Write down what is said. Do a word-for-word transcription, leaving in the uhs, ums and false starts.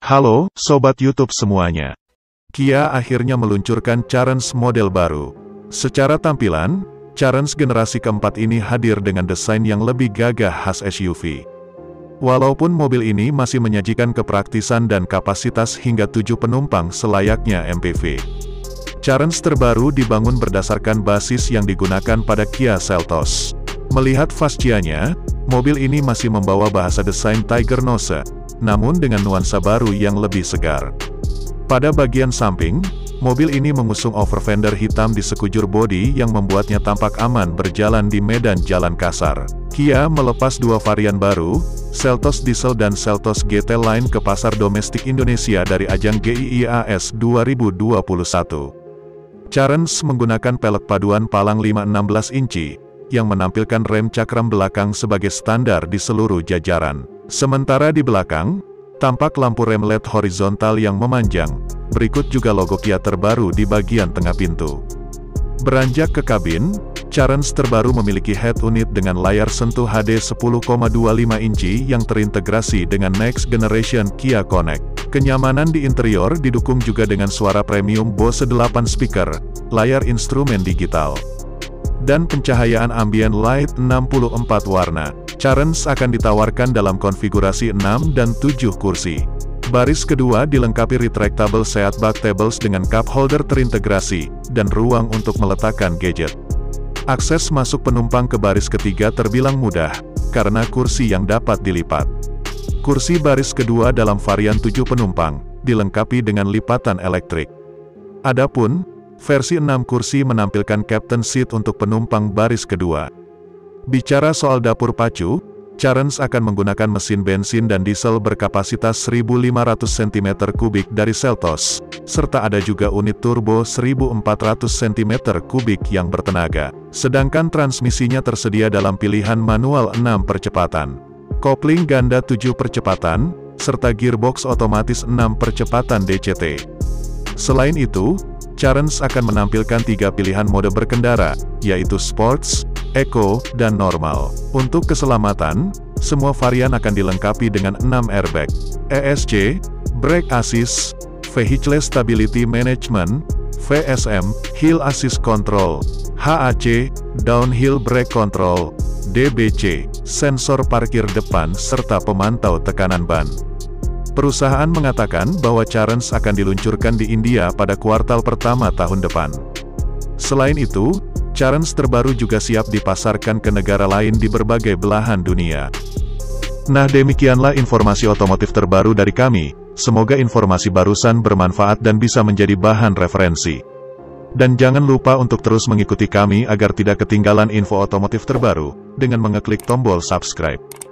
Halo, Sobat YouTube semuanya. Kia akhirnya meluncurkan Carens model baru. Secara tampilan, Carens generasi keempat ini hadir dengan desain yang lebih gagah khas S U V. Walaupun mobil ini masih menyajikan kepraktisan dan kapasitas hingga tujuh penumpang selayaknya M P V. Carens terbaru dibangun berdasarkan basis yang digunakan pada Kia Seltos. Melihat fascianya, mobil ini masih membawa bahasa desain Tiger Nose, namun dengan nuansa baru yang lebih segar. Pada bagian samping, mobil ini mengusung overfender hitam di sekujur bodi yang membuatnya tampak aman berjalan di medan jalan kasar. Kia melepas dua varian baru, Seltos Diesel dan Seltos G T Line ke pasar domestik Indonesia dari ajang G I I A S dua ribu dua puluh satu. Carens menggunakan pelek paduan palang lima enam belas inci, yang menampilkan rem cakram belakang sebagai standar di seluruh jajaran. Sementara di belakang, tampak lampu rem L E D horizontal yang memanjang. Berikut juga logo Kia terbaru di bagian tengah pintu. Beranjak ke kabin, Carens terbaru memiliki head unit dengan layar sentuh H D sepuluh koma dua lima inci yang terintegrasi dengan Next Generation Kia Connect. Kenyamanan di interior didukung juga dengan suara premium Bose delapan speaker, layar instrumen digital, dan pencahayaan ambient light enam puluh empat warna. Carens akan ditawarkan dalam konfigurasi enam dan tujuh kursi. Baris kedua dilengkapi retractable seat back tables dengan cup holder terintegrasi, dan ruang untuk meletakkan gadget. Akses masuk penumpang ke baris ketiga terbilang mudah, karena kursi yang dapat dilipat. Kursi baris kedua dalam varian tujuh penumpang, dilengkapi dengan lipatan elektrik. Adapun, versi enam kursi menampilkan captain seat untuk penumpang baris kedua. Bicara soal dapur pacu, Carens akan menggunakan mesin bensin dan diesel berkapasitas seribu lima ratus sentimeter kubik dari Seltos, serta ada juga unit turbo seribu empat ratus sentimeter kubik yang bertenaga. Sedangkan transmisinya tersedia dalam pilihan manual enam percepatan, kopling ganda tujuh percepatan, serta gearbox otomatis enam percepatan D C T. Selain itu, Carens akan menampilkan tiga pilihan mode berkendara, yaitu Sports, Eco, dan Normal. Untuk keselamatan, semua varian akan dilengkapi dengan enam airbag, E S C, Brake Assist, Vehicle Stability Management, V S M, Hill Assist Control, H A C, Downhill Brake Control, D B C, sensor parkir depan serta pemantau tekanan ban. Perusahaan mengatakan bahwa Carens akan diluncurkan di India pada kuartal pertama tahun depan. Selain itu, Carens terbaru juga siap dipasarkan ke negara lain di berbagai belahan dunia. Nah, demikianlah informasi otomotif terbaru dari kami. Semoga informasi barusan bermanfaat dan bisa menjadi bahan referensi. Dan jangan lupa untuk terus mengikuti kami agar tidak ketinggalan info otomotif terbaru, dengan mengeklik tombol subscribe.